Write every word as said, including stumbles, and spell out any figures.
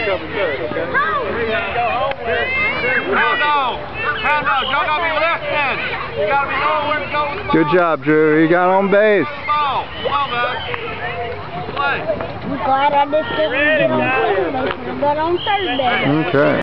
couple thirds, okay? Hound dog! Hound dog! Y'all gotta be listening! You gotta be knowing where to go with the ball. Good job, Drew. You got on base. Ball. Come on, guys. Play. I'm glad I just didn't get on second base and I got on third base. Okay.